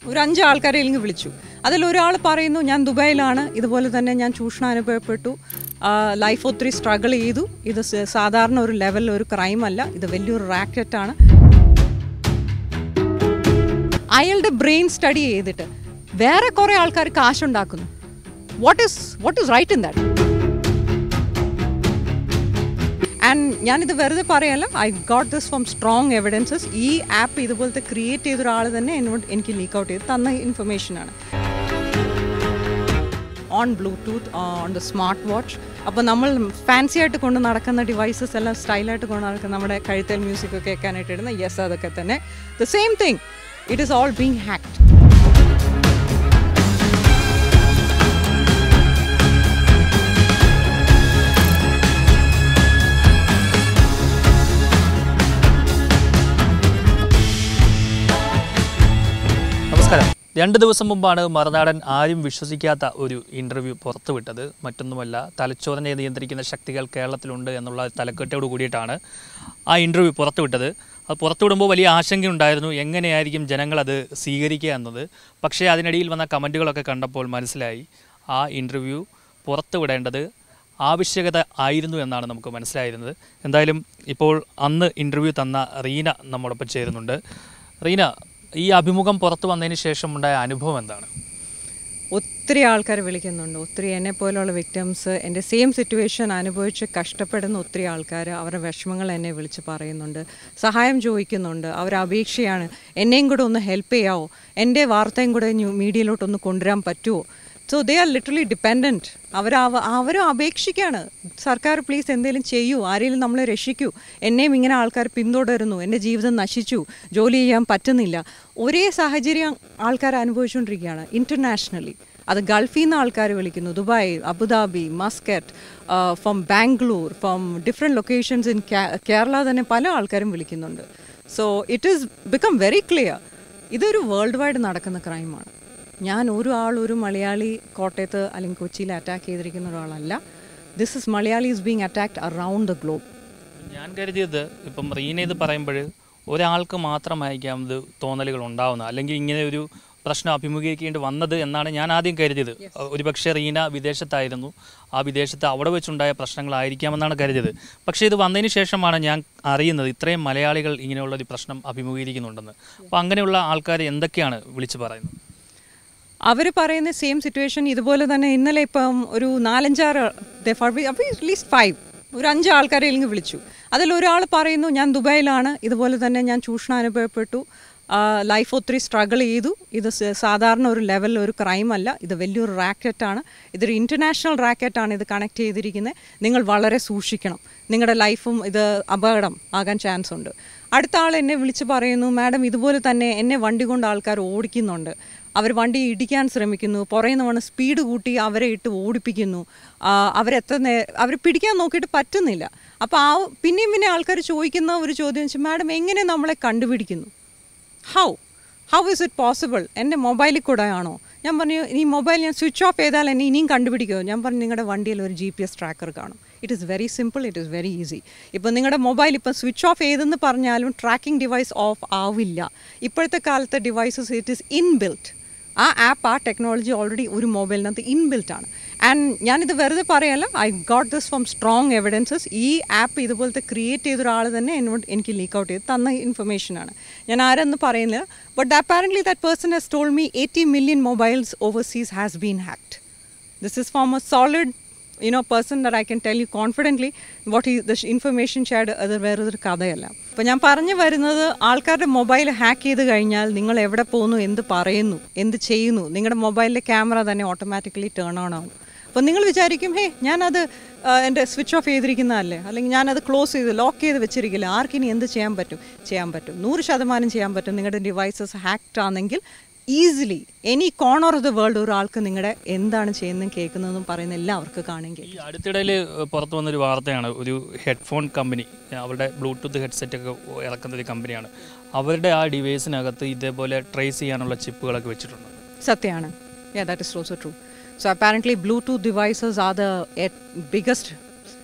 ഒരു 5 ആൾക്കാരെ അല്ലെങ്കിൽ വിളിച്ചു. അതിലൊരാൾ പറയുന്നു ഞാൻ ദുബായിലാണ്, ഇതുപോലെ തന്നെ ഞാൻ ചൂഷണം അനുഭവപ്പെട്ടു, ലൈഫ് ഒത്തിരി സ്ട്രഗിൾ ചെയ്തു, ഇത് സാധാരണ ഒരു ലെവലിൽ ഒരു ക്രൈം അല്ല, ഇത് വലിയൊരു റാക്കറ്റാണ്. അയാളുടെ ബ്രെയിൻ സ്റ്റഡി ചെയ്തിട്ട് വേറെ കുറേ ആൾക്കാർ കാശുണ്ടാക്കുന്നു. What is right in that? And ഞാനിത് വെറുതെ പറയല്ല, I got this from strong evidences. ഈ ആപ്പ് ഇതുപോലത്തെ ക്രിയേറ്റ് ചെയ്ത ഒരാൾ തന്നെ എനിക്ക് ലീക്ക് ഔട്ട് ചെയ്ത് തന്ന ഇൻഫർമേഷനാണ്. On Bluetooth, on the smart watch. അപ്പോൾ നമ്മൾ ഫാൻസി ആയിട്ട് കൊണ്ട് നടക്കുന്ന ഡിവൈസസ് എല്ലാം സ്റ്റൈലായിട്ട് കൊണ്ട് നടക്കുന്ന നമ്മുടെ കഴുത്തൽ മ്യൂസിക് ഒക്കെ കേൾക്കാനായിട്ട് ഇടുന്ന, യെസ്, അതൊക്കെ തന്നെ the same thing. It is all being hacked. നമസ്കാരം. 2 ദിവസം മുമ്പാണ് മറുനാടൻ ആരും വിശ്വസിക്കാത്ത ഒരു ഇൻ്റർവ്യൂ പുറത്തുവിട്ടത്. മറ്റൊന്നുമല്ല, തലച്ചോറിനെ നിയന്ത്രിക്കുന്ന ശക്തികൾ കേരളത്തിലുണ്ട് എന്നുള്ള തലക്കെട്ടോട് കൂടിയിട്ടാണ് ആ ഇൻ്റർവ്യൂ പുറത്തുവിട്ടത്. അത് പുറത്തുവിടുമ്പോൾ വലിയ ആശങ്കയുണ്ടായിരുന്നു, എങ്ങനെയായിരിക്കും ജനങ്ങളത് സ്വീകരിക്കുക എന്നത്. പക്ഷേ അതിനിടയിൽ വന്ന കമൻറ്റുകളൊക്കെ കണ്ടപ്പോൾ മനസ്സിലായി ആ ഇൻ്റർവ്യൂ പുറത്തുവിടേണ്ടത് ആവശ്യകത ആയിരുന്നു എന്നാണ് നമുക്ക് മനസ്സിലായിരുന്നത്. എന്തായാലും ഇപ്പോൾ അന്ന് ഇൻ്റർവ്യൂ തന്ന റീന നമ്മോടൊപ്പം ചേരുന്നുണ്ട്. റീന, ഈ അഭിമുഖം പുറത്തു വന്നതിന് ശേഷം ഉണ്ടായ അനുഭവം എന്താണ്? ഒത്തിരി ആൾക്കാർ വിളിക്കുന്നുണ്ട്. ഒത്തിരി എന്നെ പോലുള്ള വിക്ടിംസ്, എൻ്റെ സെയിം സിറ്റുവേഷൻ അനുഭവിച്ച് കഷ്ടപ്പെടുന്ന ഒത്തിരി ആൾക്കാർ അവരുടെ വിഷമങ്ങൾ എന്നെ വിളിച്ച് പറയുന്നുണ്ട്, സഹായം ചോദിക്കുന്നുണ്ട്. അവരപേക്ഷയാണ്, എന്നെയും കൂടെ ഒന്ന് ഹെൽപ്പ് ചെയ്യാമോ, എൻ്റെ വാർത്തയും കൂടെ മീഡിയയിലോട്ടൊന്ന് കൊണ്ടുവരാൻ പറ്റുമോ. So they are literally dependent. അവരും അപേക്ഷിക്കുകയാണ്, സർക്കാർ പ്ലീസ് എന്തെങ്കിലും ചെയ്യൂ, ആരെങ്കിലും നമ്മളെ രക്ഷിക്കൂ, എന്നെയും ഇങ്ങനെ ആൾക്കാർ പിന്തുടരുന്നു, എൻ്റെ ജീവിതം നശിച്ചു, ജോലി ചെയ്യാൻ പറ്റുന്നില്ല. ഒരേ സാഹചര്യം ആൾക്കാർ അനുഭവിച്ചുകൊണ്ടിരിക്കുകയാണ് ഇൻ്റർനാഷണലി. അത് ഗൾഫിൽ നിന്ന് ആൾക്കാർ വിളിക്കുന്നു, Dubai, Abu Dhabi, Muscat, from Bangalore, from different locations in Kerala തന്നെ പല ആൾക്കാരും വിളിക്കുന്നുണ്ട്. So it is become very clear, ഇതൊരു വേൾഡ് വൈഡ് നടക്കുന്ന ക്രൈമാണ്. ഞാൻ ഒരു മലയാളി കോട്ടയത്ത് അല്ലെങ്കിൽ കൊച്ചിയിൽ അറ്റാക്ക് ചെയ്തിരിക്കുന്ന ഒരാളല്ല. This is Malayalis being attacked around the globe. ഞാൻ കരുതിയത്, ഇപ്പം റീന ഇത് പറയുമ്പോൾ ഒരാൾക്ക് മാത്രമായിരിക്കാം ഇത് തോന്നലുകൾ ഉണ്ടാവുന്നത്, അല്ലെങ്കിൽ ഇങ്ങനെ ഒരു പ്രശ്നം അഭിമുഖീകരിക്കേണ്ടി വന്നത് എന്നാണ് ഞാൻ ആദ്യം കരുതിയത്. ഒരുപക്ഷെ റീന വിദേശത്തായിരുന്നു, ആ വിദേശത്ത് അവിടെ വെച്ചുണ്ടായ പ്രശ്നങ്ങളായിരിക്കാമെന്നാണ് കരുതിയത്. പക്ഷേ ഇത് വന്നതിന് ശേഷമാണ് ഞാൻ അറിയുന്നത് ഇത്രയും മലയാളികൾ ഇങ്ങനെയുള്ളൊരു പ്രശ്നം അഭിമുഖീകരിക്കുന്നുണ്ടെന്ന്. അപ്പോൾ അങ്ങനെയുള്ള ആൾക്കാർ എന്തൊക്കെയാണ് വിളിച്ച് പറയുന്നത്? അവർ പറയുന്ന സെയിം സിറ്റുവേഷൻ ഇതുപോലെ തന്നെ. ഇന്നലെ ഇപ്പം ഒരു 4-5 അറ്റ്ലീസ്റ്റ് 5 ഒരു 5 ആൾക്കാരെ അല്ലെങ്കിൽ വിളിച്ചു. അതിലൊരാൾ പറയുന്നു ഞാൻ ദുബായിലാണ്, ഇതുപോലെ തന്നെ ഞാൻ ചൂഷണം അനുഭവപ്പെട്ടു, ലൈഫ് ഒത്തിരി സ്ട്രഗിൾ ചെയ്തു, ഇത് സാധാരണ ഒരു ലെവലിൽ ഒരു ക്രൈം അല്ല, ഇത് വലിയൊരു റാക്കറ്റാണ്, ഇതൊരു ഇൻ്റർനാഷണൽ റാക്കറ്റാണ് ഇത് കണക്ട് ചെയ്തിരിക്കുന്നത്, നിങ്ങൾ വളരെ സൂക്ഷിക്കണം, നിങ്ങളുടെ ലൈഫും ഇത് അപകടം ആകാൻ ചാൻസ് ഉണ്ട്. അടുത്ത ആൾ എന്നെ വിളിച്ച് പറയുന്നു, മാഡം ഇതുപോലെ തന്നെ എന്നെ വണ്ടി കൊണ്ട് ആൾക്കാർ ഓടിക്കുന്നുണ്ട്, അവർ വണ്ടി ഇടിക്കാൻ ശ്രമിക്കുന്നു, പുറയുന്ന വണ്ണം സ്പീഡ് കൂട്ടി അവരെ ഇട്ട് ഓടിപ്പിക്കുന്നു, അവർ പിടിക്കാൻ നോക്കിയിട്ട് പറ്റുന്നില്ല. അപ്പോൾ പിന്നെയും ആൾക്കാർ ചോദിക്കുന്ന ഒരു ചോദ്യം വെച്ചാൽ, മാഡം എങ്ങനെ നമ്മളെ കണ്ടുപിടിക്കുന്നു, ഹൗ ഇസ് ഇറ്റ് പോസിബിൾ, എൻ്റെ മൊബൈലിൽ കൂടെ ആണോ? ഞാൻ പറഞ്ഞു, ഈ മൊബൈൽ ഞാൻ സ്വിച്ച് ഓഫ് ചെയ്താൽ എന്നെ ഇനിയും കണ്ടുപിടിക്കുമോ? ഞാൻ പറഞ്ഞു, നിങ്ങളുടെ വണ്ടിയിൽ ഒരു GPS ട്രാക്കർ കാണും. It is very simple, it is very easy. ഇപ്പോൾ നിങ്ങളുടെ മൊബൈൽ ഇപ്പോൾ സ്വിച്ച് ഓഫ് ചെയ്തെന്ന് പറഞ്ഞാലും ട്രാക്കിംഗ് ഡിവൈസ് ഓഫ് ആവില്ല. ഇപ്പോഴത്തെ കാലത്തെ ഡിവൈസസ് ഇറ്റ് ഈസ് ഇൻബിൽറ്റ്. ആ ആപ്പ്, ആ ടെക്നോളജി ഓൾറെഡി ഒരു മൊബൈലിനകത്ത് ഇൻബിൽറ്റാണ്. ആൻഡ് ഞാനിത് വെറുതെ പറയല്ല, I got this from strong evidences. ഈ ആപ്പ് ഇതുപോലത്തെ ക്രിയേറ്റ് ചെയ്ത ഒരാൾ തന്നെ എനിക്ക് ലീക്ക് ഔട്ട് ചെയ്ത് തന്ന ഇൻഫർമേഷനാണ്. ഞാൻ ആരെന്ന് പറയുന്നില്ല, but apparently that person has told me 80 million mobiles overseas has been hacked. This is from a solid person that I can tell you confidently what the information shared. അത് വേറൊരു കഥയല്ല. അപ്പോൾ ഞാൻ പറഞ്ഞു വരുന്നത്, ആൾക്കാരുടെ മൊബൈൽ ഹാക്ക് ചെയ്ത് കഴിഞ്ഞാൽ നിങ്ങൾ എവിടെ പോകുന്നു, എന്ത് പറയുന്നു, എന്ത് ചെയ്യുന്നു, നിങ്ങളുടെ മൊബൈലിലെ ക്യാമറ തന്നെ ഓട്ടോമാറ്റിക്കലി ടേൺ ഓൺ ആവും. അപ്പോൾ നിങ്ങൾ വിചാരിക്കും, ഞാനത് എൻ്റെ സ്വിച്ച് ഓഫ് ചെയ്തിരിക്കുന്നതല്ലേ, അല്ലെങ്കിൽ ഞാനത് ക്ലോസ് ചെയ്ത് ലോക്ക് ചെയ്ത് വെച്ചിരിക്കില്ല, ആർക്കിനി എന്ത് ചെയ്യാൻ പറ്റും? 100% ചെയ്യാൻ പറ്റും. നിങ്ങളുടെ ഡിവൈസസ് ഹാക്ഡ് ആണെങ്കിൽ easily any corner of the world ഒരാൾക്ക് നിങ്ങളുടെ എന്താണ് ചെയ്യുന്നതെന്ന് കേൾക്കുന്നതെന്നും പറയുന്ന എല്ലാവർക്കും കാണുമെങ്കിൽ. ഈ അടുത്തിടയിൽ പുറത്തു വന്നൊരു വാർത്തയാണ്, ഒരു ഹെഡ്ഫോൺ കമ്പനി, അവരുടെ ബ്ലൂടൂത്ത് ഹെഡ്സെറ്റൊക്കെ ഇറക്കുന്നൊരു കമ്പനിയാണ്, അവരുടെ ആ ഡിവൈസിനകത്ത് ഇതേപോലെ ട്രേസ് ചെയ്യാനുള്ള ചിപ്പുകളൊക്കെ വെച്ചിട്ടുണ്ട്. സത്യമാണ്. That is also true. So apparently Bluetooth devices are the biggest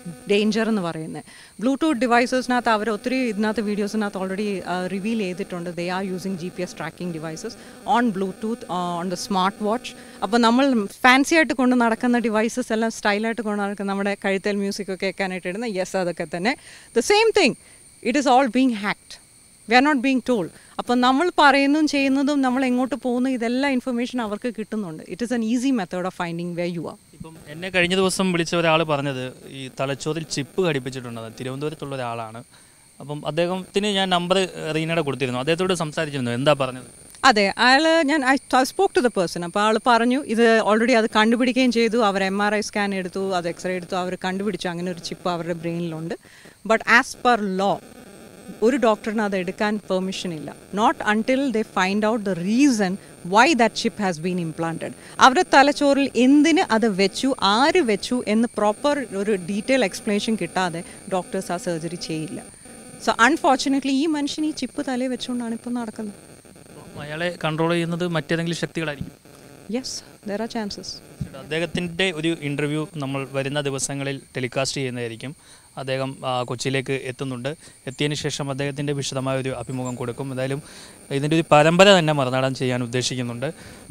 danger എന്ന് പറയുന്നത്. ബ്ലൂടൂത്ത് ഡിവൈസസിനകത്ത് അവർ ഒത്തിരി ഇതിനകത്ത് വീഡിയോസിനകത്ത് ഓൾറെഡി റിവീൽ ചെയ്തിട്ടുണ്ട്. They are using GPS tracking devices on Bluetooth on the smart watch. അപ്പോൾ നമ്മൾ ഫാൻസി ആയിട്ട് കൊണ്ട് നടക്കുന്ന ഡിവൈസസ് എല്ലാം സ്റ്റൈലായിട്ട് കൊണ്ട് നടക്കുന്ന നമ്മുടെ കഴുത്തിൽ മ്യൂസിക് ഒക്കെ കേൾക്കാനായിട്ട് ഇടുന്ന അതൊക്കെ തന്നെ the same thing. It is all being hacked. We are not being told. അപ്പം നമ്മൾ പറയുന്നതും ചെയ്യുന്നതും നമ്മൾ എങ്ങോട്ട് പോകുന്നു ഇതെല്ലാം ഇൻഫർമേഷൻ അവർക്ക് കിട്ടുന്നുണ്ട്. It is an easy method of finding where you are. ഇപ്പം എന്നെ കഴിഞ്ഞ ദിവസം വിളിച്ച ഒരാൾ പറഞ്ഞത് ഈ തലച്ചോറിൽ ചിപ്പ് ഘടിപ്പിച്ചിട്ടുണ്ടെന്ന്. തിരുവനന്തപുരത്തുള്ള ഒരാളാണ്. അപ്പം അദ്ദേഹത്തിന് ഞാൻ നമ്പർ റീനയുടെ കൊടുത്തിരുന്നു. അദ്ദേഹത്തോട് സംസാരിച്ചിരുന്നു. എന്താ പറഞ്ഞത്? അതെ, അയാൾ I spoke to the person. അപ്പോൾ ആൾ പറഞ്ഞു ഇത് ഓൾറെഡി അത് കണ്ടുപിടിക്കുകയും ചെയ്തു. അവർ MRI സ്കാൻ എടുത്തു, അത് എക്സ്റേ എടുത്തു, അവർ കണ്ടുപിടിച്ചു അങ്ങനെ ഒരു ചിപ്പ് അവരുടെ ബ്രെയിനിലുണ്ട്. ബട്ട് ആസ് പെർ ലോ ഒരു ഡോക്ടറിന് അത് എടുക്കാൻ പെർമിഷൻ ഇല്ല. Not until they find out the reason why that chip has been implanted. അവരുടെ തലച്ചോറിൽ എന്തിന് അത് വെച്ചു, ആര് വെച്ചു എന്ന് പ്രോപ്പർ ഒരു ഡീറ്റെയിൽ എക്സ്പ്ലനേഷൻ കിട്ടാതെ ഡോക്ടേഴ്സ് ആ സർജറി ചെയ്യില്ല. സോ അൺഫോർച്ചുനേറ്റ്ലി ഈ മനുഷ്യൻ ഈ ചിപ്പ് തലയിൽ വെച്ചുകൊണ്ടാണ് ഇപ്പോൾ നടക്കുന്നത്. അയാളെ കൺട്രോൾ ചെയ്യുന്നത് മറ്റേതെങ്കിലും ശക്തികളായിരിക്കും. Yes, there are chances. അദ്ദേഹത്തിൻ്റെ ഒരു ഇൻ്റർവ്യൂ നമ്മൾ വരുന്ന ദിവസങ്ങളിൽ ടെലികാസ്റ്റ് ചെയ്യുന്നതായിരിക്കും. അദ്ദേഹം കൊച്ചിയിലേക്ക് എത്തുന്നുണ്ട്. എത്തിയതിന് ശേഷം അദ്ദേഹത്തിൻ്റെ വിശദമായ ഒരു അഭിമുഖം കൊടുക്കും. എന്തായാലും ഇതിൻ്റെ ഒരു പരമ്പര തന്നെ മറുനാടൻ ചെയ്യാൻ ഉദ്ദേശിക്കുന്നുണ്ട്.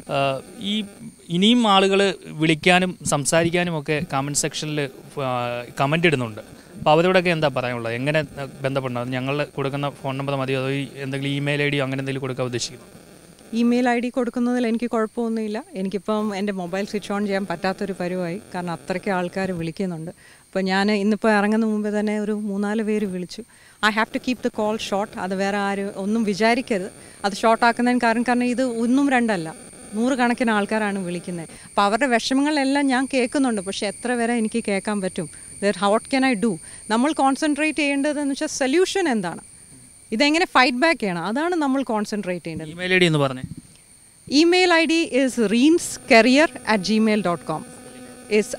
ഈ ഇനിയും ആളുകൾ വിളിക്കാനും സംസാരിക്കാനും ഒക്കെ കമൻറ്റ് സെക്ഷനിൽ കമൻ്റ് ഇടുന്നുണ്ട്. അപ്പോൾ അവരോടൊക്കെ എന്താ പറയാനുള്ളത്? എങ്ങനെ ബന്ധപ്പെടണം? ഞങ്ങൾ കൊടുക്കുന്ന ഫോൺ നമ്പർ മതിയോ അതോ എന്തെങ്കിലും ഇമെയിൽ ID അങ്ങനെ എന്തെങ്കിലും കൊടുക്കാൻ ഉദ്ദേശിക്കുന്നു? ഇമെയിൽ ID കൊടുക്കുന്നതിൽ എനിക്ക് കുഴപ്പമൊന്നുമില്ല. എനിക്കിപ്പം എൻ്റെ മൊബൈൽ സ്വിച്ച് ഓൺ ചെയ്യാൻ പറ്റാത്തൊരു പരിവായി. കാരണം അത്രയ്ക്ക് ആൾക്കാർ വിളിക്കുന്നുണ്ട്. അപ്പോൾ ഞാൻ ഇന്നിപ്പോൾ ഇറങ്ങുന്ന മുമ്പ് തന്നെ ഒരു 3-4 പേര് വിളിച്ചു. I have to keep the call short. അത് വേറെ ആരും ഒന്നും വിചാരിക്കരുത്. അത് ഷോർട്ട് ആക്കുന്നതിന് കാരണം ഇത് 1-2 100 കണക്കിന് ആൾക്കാരാണ് വിളിക്കുന്നത്. അപ്പോൾ അവരുടെ വിഷമങ്ങളെല്ലാം ഞാൻ കേൾക്കുന്നുണ്ട്. പക്ഷേ എത്ര വരെ എനിക്ക് കേൾക്കാൻ പറ്റും? What can I do? നമ്മൾ കോൺസെൻട്രേറ്റ് ചെയ്യേണ്ടതെന്ന് വെച്ചാൽ സൊല്യൂഷൻ എന്താണ്, ഇതെങ്ങനെ ഫൈറ്റ് ബാക്ക് ചെയ്യണം, അതാണ് നമ്മൾ കോൺസെൻട്രേറ്റ് ചെയ്യേണ്ടത്. ഇമെയിൽ ID എന്ന് പറഞ്ഞേ. Email ID is reenscareer@gmail.com. is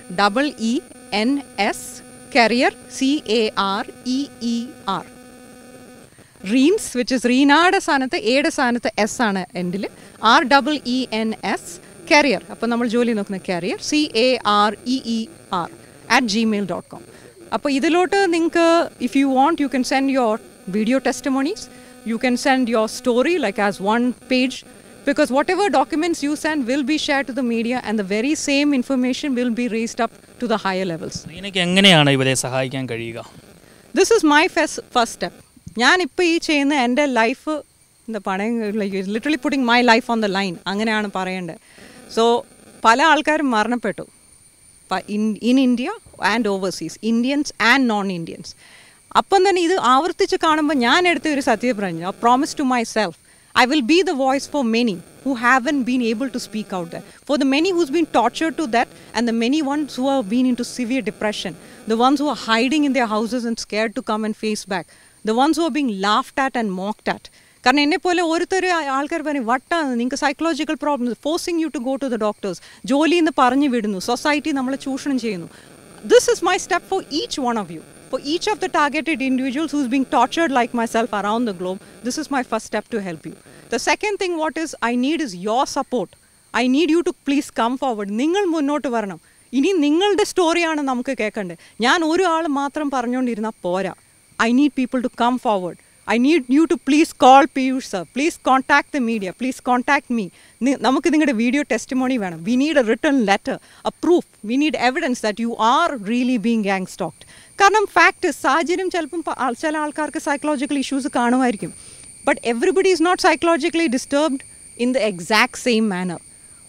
REENS career CAREER. Reens, which is റീനാടെ സ്ഥാനത്ത് എയുടെ സ്ഥാനത്ത് എസ് ആണ് എൻഡിൽ. REENS career. അപ്പോൾ നമ്മൾ ജോലി നോക്കുന്ന career CAREER@gmail.com. അപ്പോൾ ഇതിലോട്ട് നിങ്ങൾക്ക് if you want you can send your video testimonies, you can send your story like as one page, because whatever documents you send will be shared to the media and the very same information will be raised up to the higher levels. നിങ്ങൾക്ക് എങ്ങനെയാണ് ഇവരെ സഹായിക്കാൻ കഴിയുക? This is my first step. ഞാനിപ്പോൾ ഈ ചെയ്യുന്ന എൻ്റെ life എന്താ പറയുക, literally putting my life on the line, അങ്ങനെയാണ് പറയേണ്ടത്. സോ പല ആൾക്കാരും മരണപ്പെട്ടു in India and overseas, Indians and non Indians. അപ്പം തന്നെ ഇത് ആവർത്തിച്ച് കാണുമ്പോൾ ഞാൻ എടുത്ത ഒരു സത്യപ്രതിജ്ഞ, promise to myself, I will be the voice for many who haven't been able to speak out there, for the many who's been tortured to that, and the many ones who have been into severe depression, the ones who are hiding in their houses and scared to come and face back, the ones who are being laughed at and mocked at. കാരണം എന്നെപ്പോലെ ഓരോരുത്തർ ആൾക്കാർ പറയും വട്ടാണ്, നിങ്ങൾക്ക് psychological problems, forcing you to go to the doctors, ജോലിയിൽ നിന്ന് പറഞ്ഞു വിടുന്നു, സൊസൈറ്റി നമ്മളെ ചൂഷണം ചെയ്യുന്നു. This is my step for each one of you. For each of the targeted individuals who's being tortured like myself around the globe, this is my first step to help you. The second thing what is I need is your support. I need you to please come forward. നിങ്ങൾ മുന്നോട്ട് വരണം. ഇനി നിങ്ങളുടെ സ്റ്റോറിയാണ് നമുക്ക് കേൾക്കേണ്ടത്. ഞാൻ ഒരു ആൾ മാത്രം പറഞ്ഞുകൊണ്ടിരുന്നാൽ പോരാ. I need people to come forward. I need you to please call Piyush sir. Please contact the media. Please contact me. നമുക്ക് നിങ്ങളുടെ വീഡിയോ ടെസ്റ്റിമോണി വേണം. We need a written letter, a proof. We need evidence that you are really being gang stalked. കാരണം fact സാഹചര്യം ചിലപ്പം ചില ആൾക്കാർക്ക് psychological issues കാണുമായിരിക്കും. But everybody is not psychologically disturbed in the exact same manner.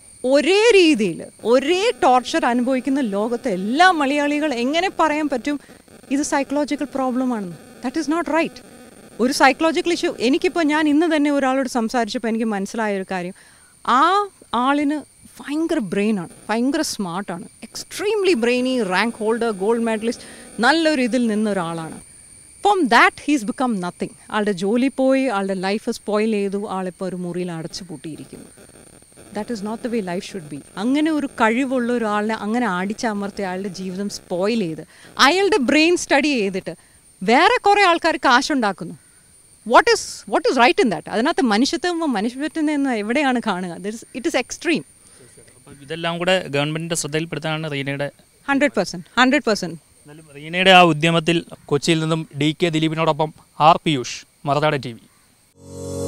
ഒരേ രീതിയിൽ ഒരേ torture അനുഭവിക്കുന്ന ലോകത്തെ എല്ലാ മലയാളികൾ എങ്ങനെ പറയാൻ പറ്റും ഇത് സൈക്കോളജിക്കൽ പ്രോബ്ലമാണെന്ന്? That is not right. ഒരു സൈക്കോളജിക്കൽ ഇഷ്യൂ എനിക്കിപ്പോൾ ഞാൻ ഇന്ന് തന്നെ ഒരാളോട് സംസാരിച്ചപ്പോൾ എനിക്ക് മനസ്സിലായ ഒരു കാര്യം, ആ ആളിന് ഭയങ്കര ബ്രെയിനാണ്, ഭയങ്കര സ്മാർട്ടാണ്, extremely brainy, rank holder, gold medalist, നല്ലൊരു ഇതിൽ നിന്നൊരാളാണ്. From that he's become nothing. ആളുടെ ജോലി പോയി, ആളുടെ ലൈഫ് സ്പോയിൽ ചെയ്തു, ആളിപ്പോൾ ഒരു മുറിയിൽ അടച്ചു പൂട്ടിയിരിക്കുന്നു. That is not the way life should be. അങ്ങനെ ഒരു കഴിവുള്ള ഒരാളിനെ അങ്ങനെ അടിച്ചമർത്തി അയാളുടെ ജീവിതം സ്പോയിൽ ചെയ്ത് അയാളുടെ ബ്രെയിൻ സ്റ്റഡി ചെയ്തിട്ട് വേറെ കുറേ ആൾക്കാർ കാശുണ്ടാക്കുന്നു. What is right in that? അതിനകത്ത് മനുഷ്യത്വം എവിടെയാണ് കാണുക? It is extreme. ഇതെല്ലാം കൂടെ ഗവൺമെന്റിന്റെ ശ്രദ്ധയിൽപ്പെടുത്താനാണ് റീനയുടെ 100%. എന്നാലും റീനയുടെ ആ ഉദ്യമത്തിൽ കൊച്ചിയിൽ നിന്നും DK ദിലീപിനോടൊപ്പം R. പിയൂഷ്, മറുനാടൻ TV.